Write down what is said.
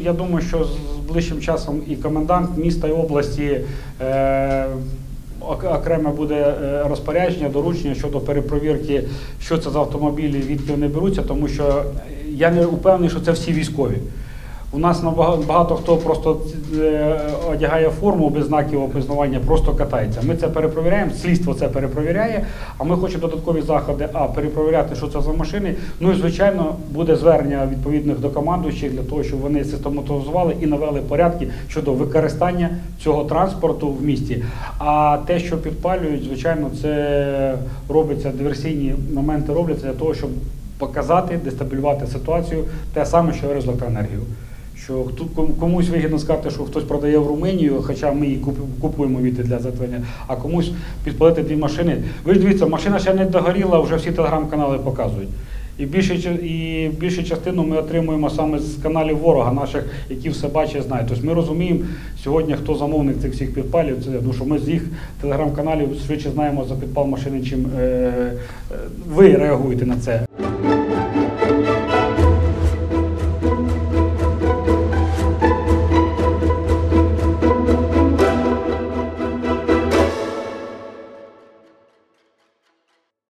Я думаю, що з ближчим часом і комендант міста і області окреме буде розпорядження, доручення щодо перепровірки, що це за автомобілі, відки вони беруться, тому що я не впевнений, що це всі військові. У нас багато хто просто одягає форму без знаків опізнавання, просто катається. Ми це перепровіряємо, слідство це перепровіряє, а ми хочемо додаткові заходи, перепровіряти, що це за машини. Ну і, звичайно, буде звернення відповідних до командуючих для того, щоб вони систематизували і навели порядки щодо використання цього транспорту в місті. А те, що підпалюють, звичайно, це робиться, диверсійні моменти робляться для того, щоб показати, дестабілювати ситуацію, те саме, що з електроенергією. Що комусь вигідно сказати, що хтось продає в Румунію, хоча ми її купуємо відти для затворення, а комусь підпалити 2 машини. Ви ж дивіться, машина ще не догоріла, вже всі телеграм-канали показують. І більшу частину ми отримуємо саме з каналів ворога наших, які все бачать і знають. Тобто ми розуміємо сьогодні, хто замовник цих всіх підпалів, тому що ми з їх телеграм-каналів швидше знаємо за підпал машини, чим ви реагуєте на це.